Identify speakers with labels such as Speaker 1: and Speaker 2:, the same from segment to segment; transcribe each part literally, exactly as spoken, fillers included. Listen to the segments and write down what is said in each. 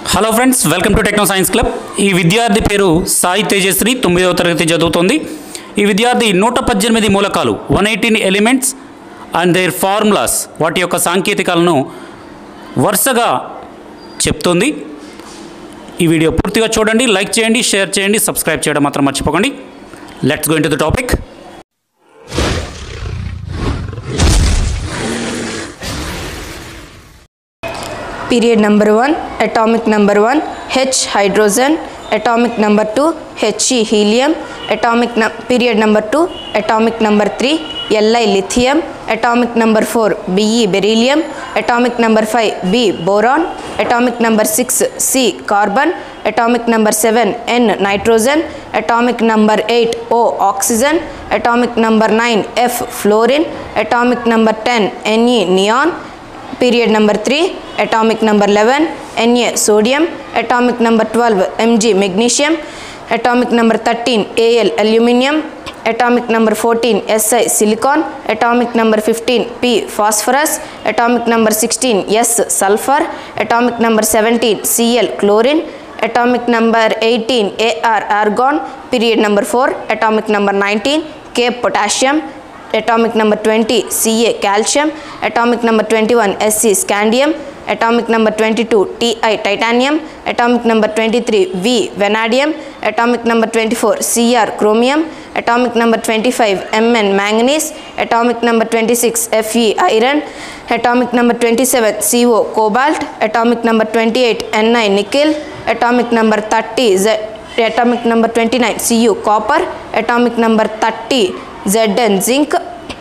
Speaker 1: Hello friends, welcome to techno science club. ఈ విద్యార్థి పేరు సాయి తేజశ్రీ, తొమ్మిదవ తరగతి చదువుతోంది. ఈ విద్యార్థి నూట పద్దెనిమిది మూలకాలు one eighteen elements and their formulas వాటి యొక్క సాంకేతికాలను వరుసగా చెప్తోంది. ఈ వీడియో పూర్తిగా చూడండి, లైక్ చేయండి, షేర్ చేయండి, సబ్స్క్రైబ్ చేయడం మాత్రం మర్చిపోకండి. Let's go into the topic.
Speaker 2: Period number one, atomic number one, H hydrogen, atomic number two, He helium, atomic no period number two, atomic number three, Li lithium, atomic number four, Be beryllium, atomic number five, B boron, atomic number six, C carbon, atomic number seven, N nitrogen, atomic number eight, O oxygen, atomic number nine, F fluorine, atomic number ten, Ne neon. Period number three, atomic number eleven, Na sodium, atomic number twelve, Mg magnesium, atomic number thirteen, Al aluminium, atomic number fourteen, Si silicon, atomic number fifteen, P phosphorus, atomic number sixteen, S sulfur, atomic number seventeen, Cl chlorine, atomic number eighteen, Ar argon. Period number four, atomic number nineteen, K potassium, atomic number twenty, Ca calcium, atomic number twenty-one, Sc scandium, atomic number twenty-two, Ti titanium, atomic number twenty-three, V vanadium, atomic number twenty-four, Cr chromium, atomic number twenty-five, Mn manganese, atomic number twenty-six, Fe iron, atomic number twenty-seven, Co cobalt, atomic number twenty-eight, Ni nickel, atomic number thirty, Z, atomic number twenty-nine, Cu copper, atomic number thirty, Zn zinc,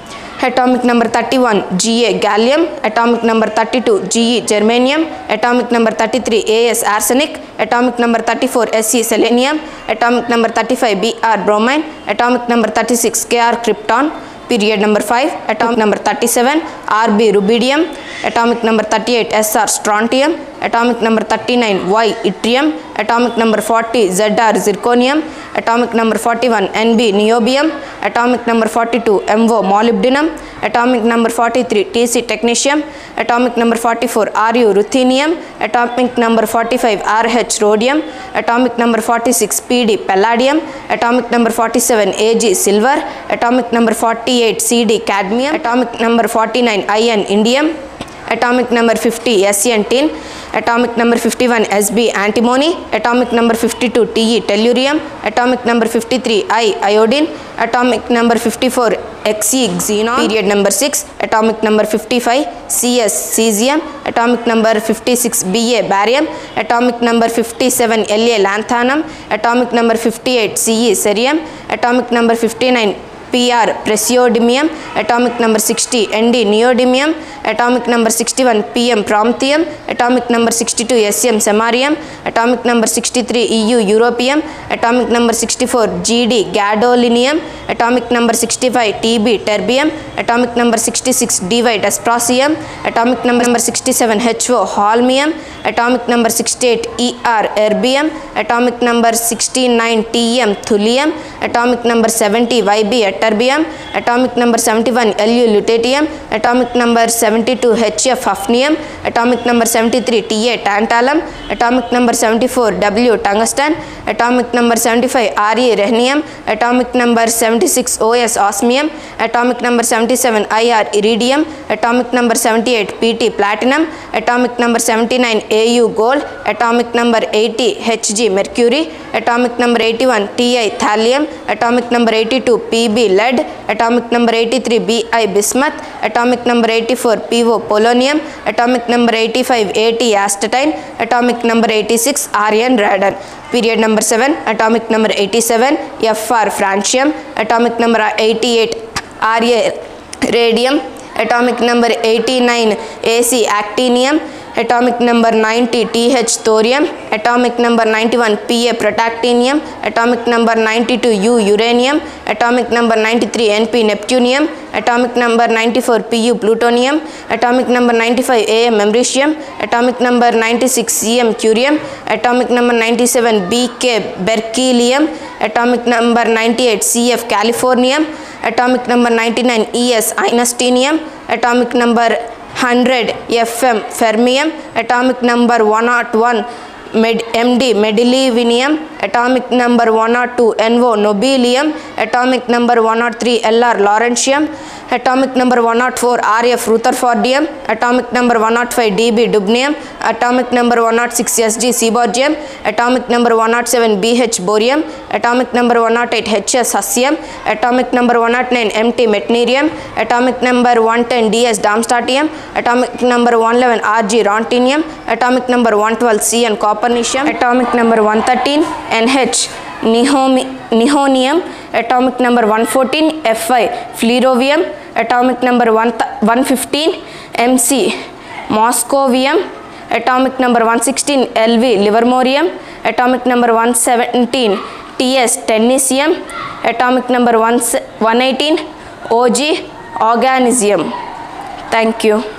Speaker 2: atomic number thirty-one, Ga gallium, atomic number thirty-two, Ge germanium, atomic number thirty-three, As arsenic, atomic number thirty-four, Sc selenium, atomic number thirty-five, Br bromine, atomic number thirty-six, Kr krypton. Period number five, atomic number thirty-seven, Rb rubidium, atomic number thirty-eight, Sr strontium, atomic number thirty-nine, Y yttrium, atomic number forty, Zr zirconium, atomic number forty-one, Nb niobium, atomic number forty-two, Mo molybdenum, atomic number forty-three, Tc technetium, atomic number forty-four, Ru ruthenium, atomic number forty-five, Rh rhodium, atomic number forty-six, Pd palladium, atomic number forty-seven, Ag silver, atomic number forty-eight, Cd cadmium, atomic number forty-nine, In indium, atomic number fifty, Sn tin, atomic number fifty-one, Sb antimony, atomic number fifty-two, Te tellurium, atomic number fifty-three, I iodine, atomic number fifty-four, Xe xenon. Period number six, atomic number fifty-five, Cs cesium, atomic number fifty-six, Ba barium, atomic number fifty-seven, La lanthanum, atomic number fifty-eight, Ce cerium, atomic number fifty-nine, Pr praseodymium, atomic number sixty, Nd neodymium, atomic number sixty-one, Pm promethium, atomic number sixty-two, Sm samarium, atomic number sixty-three, Eu europium, atomic number sixty-four, Gd gadolinium, atomic number sixty-five, Tb terbium, atomic number sixty-six, Dy dysprosium, atomic number sixty-seven, Ho holmium, atomic number sixty-eight, Er erbium, atomic number sixty-nine, Tm thulium, atomic number seventy, Yb terbium, atomic number seventy-one, Lu lutetium, atomic number seventy-two, Hf hafnium, atomic number seventy-three, Ta tantalum, atomic number seventy-four, W tungsten, atomic number seventy-five, Re rhenium, atomic number seventy-six, Os osmium, atomic number seventy-seven, Ir iridium, atomic number seventy-eight, Pt platinum, atomic number seventy-nine, Au gold, atomic number eighty, Hg mercury, atomic number eighty-one, Ti thallium, atomic number eighty-two, Pb lead, atomic number eighty-three, Bi bismuth, atomic number eighty-four, Po polonium, atomic number eighty-five, At astatine, atomic number eighty-six, Rn radon. Period number seven, atomic number eighty-seven, Fr francium, atomic number eighty-eight, Ra radium, atomic number eighty-nine, Ac actinium, atomic number ninety, Th thorium, atomic number ninety-one, Pa protactinium, atomic number ninety-two, U uranium, atomic number ninety-three, Np neptunium, atomic number ninety-four, Pu plutonium, atomic number ninety-five, Am americium, atomic number ninety-six, Cm curium, atomic number ninety-seven, Bk berkelium, atomic number ninety-eight, Cf californium, atomic number ninety-nine, Es einsteinium, atomic number one hundred F M fermium, atomic number one oh one med md medeливinium, atomic number one oh two no nobelium, atomic number one oh three lr lawrencium, atomic number one oh four rf rutherfordium, atomic number one oh five db dubnium, atomic number one oh six sg seaborgium, atomic number one oh seven bh borium, atomic number one oh eight hs hussium, atomic number one oh nine mt meitnerium, atomic number one ten ds darmstadtium, atomic number one eleven rg rontenium, atomic number one twelve cn copernicium, atomic number one thirteen nh Nihomi- nihonium, atomic number one fourteen fi flerovium, atomic number one fifteen mc moscovium, atomic number one sixteen lv livermorium, atomic number one seventeen ts technetium, atomic number one eighteen og organisium. Thank you.